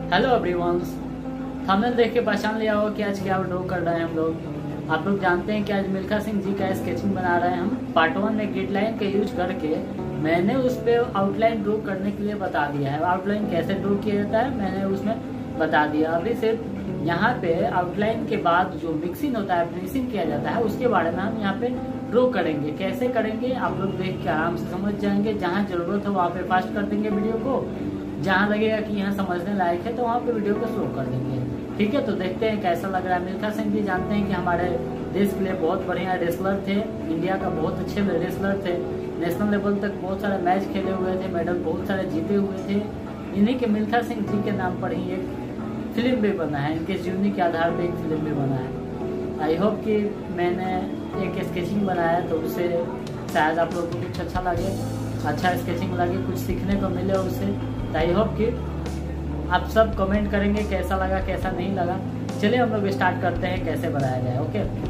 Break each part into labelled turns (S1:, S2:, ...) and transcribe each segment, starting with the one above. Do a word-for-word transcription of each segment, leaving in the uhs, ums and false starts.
S1: Hello everyone, thumbnail देख के पहचान लिया होगा कि आज क्या ड्रॉ कर रहे हैं हम लोग। आप लोग जानते हैं कि आज मिल्खा सिंह जी का स्केचिंग बना रहे हैं हम। पार्ट वन में ग्रिड लाइन का यूज करके मैंने उस पर आउटलाइन ड्रॉ करने के लिए बता दिया है। आउटलाइन कैसे ड्रॉ किया जाता है मैंने उसमें बता दिया। अभी सिर्फ यहाँ पे आउटलाइन के बाद जो मिक्सिंग होता है, फिनिशिंग किया जाता है, उसके बारे में हम यहाँ पे ड्रॉ करेंगे। कैसे करेंगे आप लोग देख के आराम से समझ जाएंगे। जहाँ जरूरत हो वहाँ पे फास्ट कर देंगे वीडियो को, जहाँ लगेगा कि यहाँ समझने लायक है तो वहाँ पे वीडियो को स्लो कर देंगे। ठीक है, तो देखते हैं कैसा लग रहा है। मिल्खा सिंह जी जानते हैं कि हमारे देश के लिए बहुत बढ़िया रेसलर थे, इंडिया का बहुत अच्छे रेसलर थे। नेशनल लेवल तक बहुत सारे मैच खेले हुए थे, मेडल बहुत सारे जीते हुए थे। इन्हीं के मिल्खा सिंह जी के नाम पर ही एक फिल्म भी बना है, इनके जीवनी के आधार पर एक फिल्म भी बना है। आई होप कि मैंने एक स्केचिंग बनाया तो उससे शायद आप लोगों को कुछ अच्छा लगे, अच्छा स्केचिंग लगे, कुछ सीखने को मिले उससे। आई होप कि आप सब कमेंट करेंगे कैसा लगा कैसा नहीं लगा। चलिए हम लोग स्टार्ट करते हैं कैसे बनाया जाए। Okay,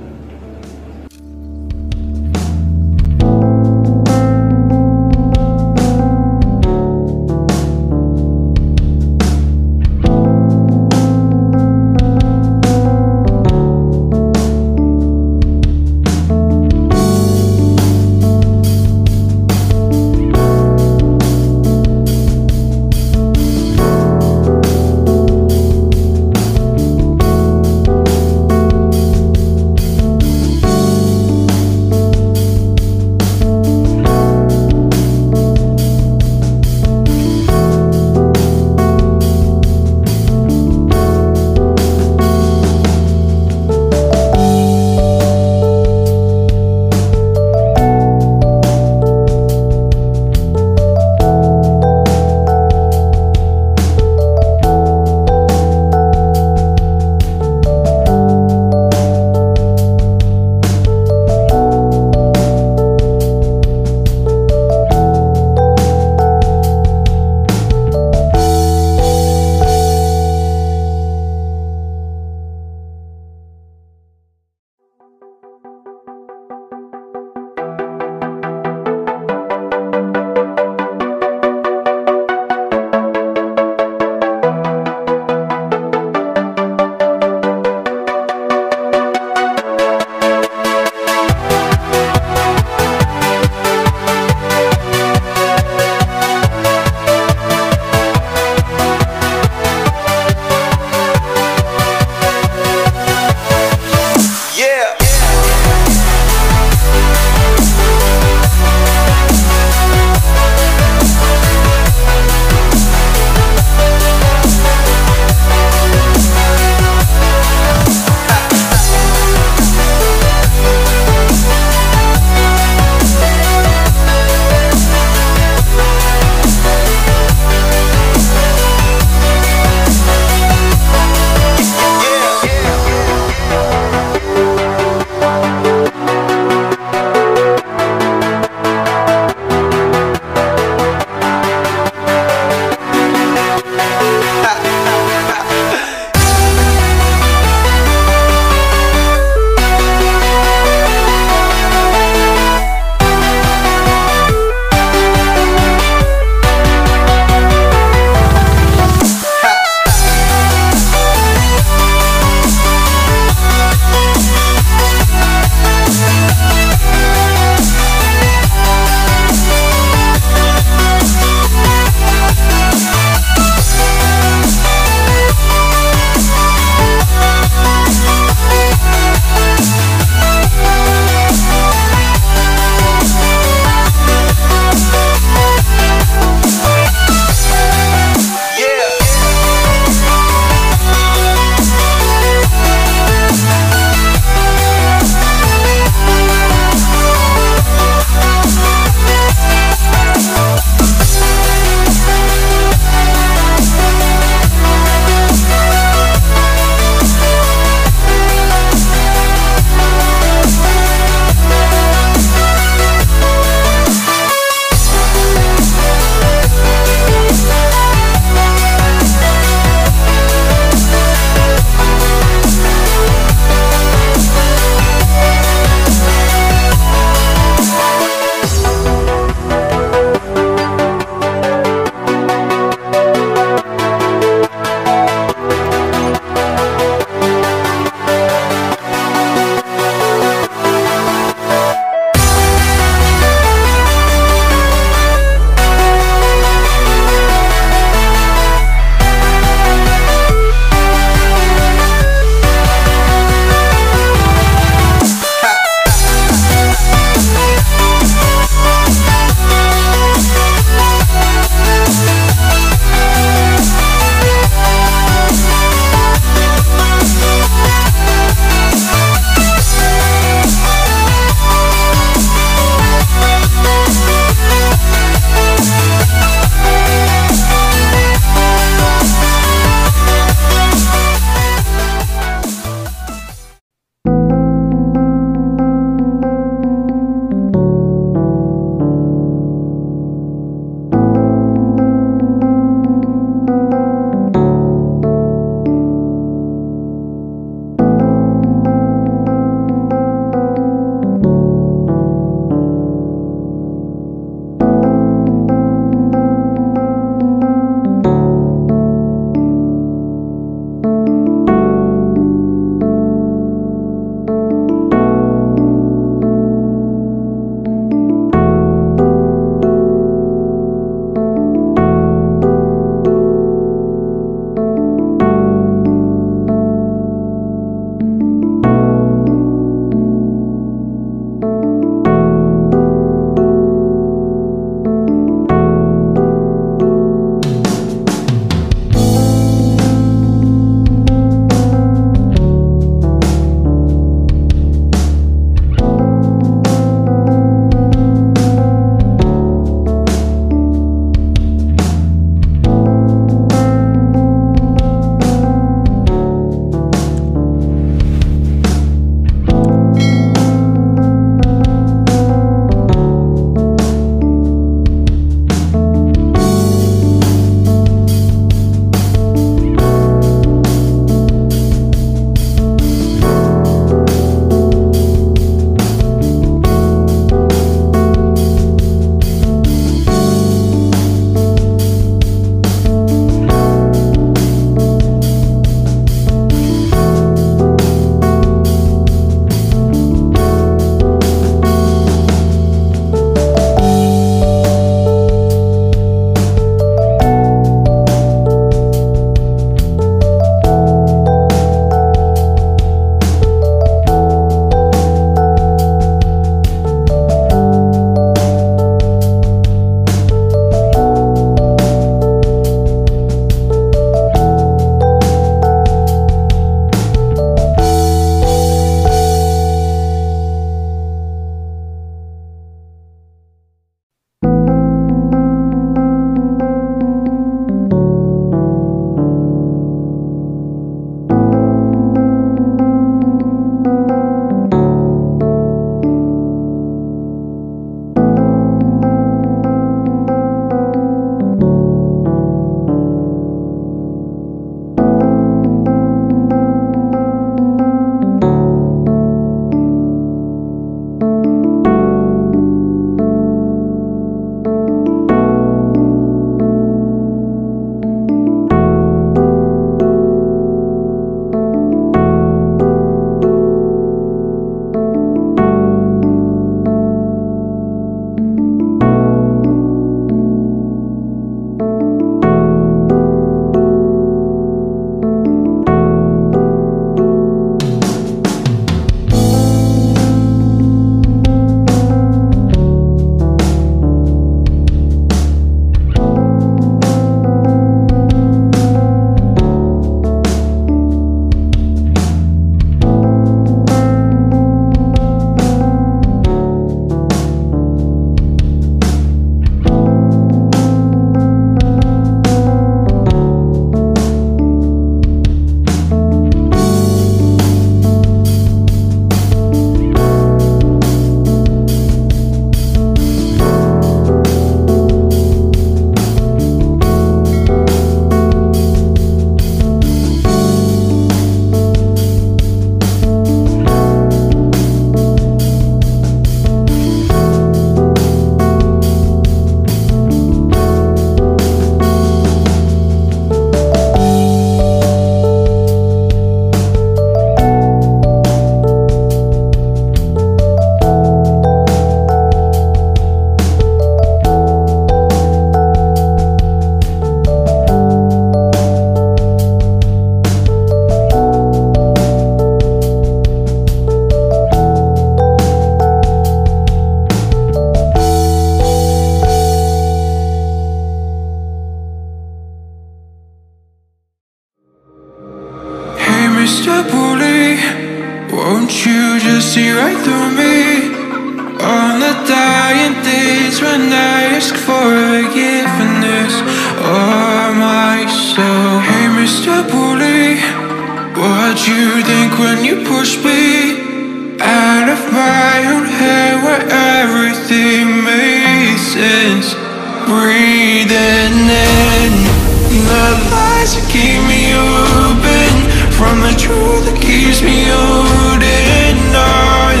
S2: Mister Bully, won't you just see right through me? On the dying days when I ask for forgiveness of myself. Hey Mister Bully, what you think when you push me out of my own head where everything made sense? Breathing in the lies that keep me open from the truth that keeps me holding on,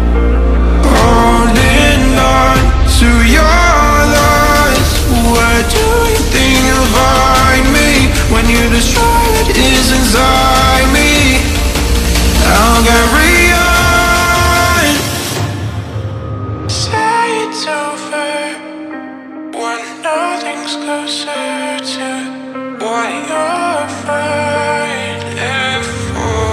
S2: holding on to your loss. Where do you think you'll find me when you destroy what is inside me? I'll carry on. Say it's over when nothing's closer to what you're fighting for.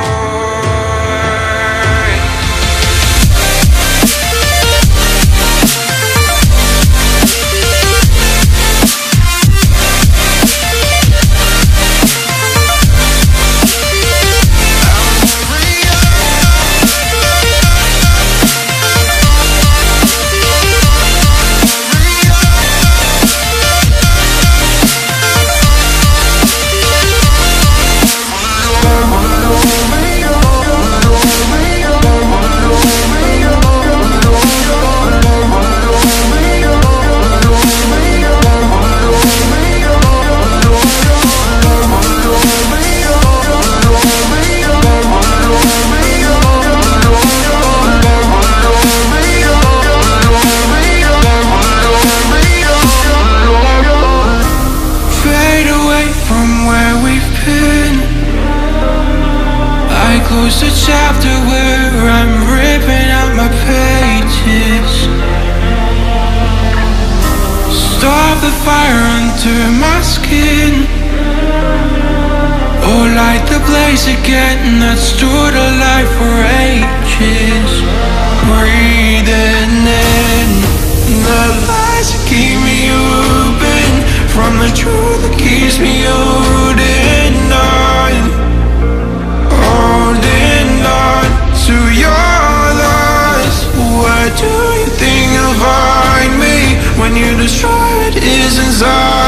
S2: Close the chapter where I'm ripping out my pages. Stop the fire under my skin. Oh, light the blaze again that stood alive for ages. Breathing in the lies that keep me open from the truth that keeps me holding on, holding on to your loss. Where do you think you'll find me when you destroy what is inside?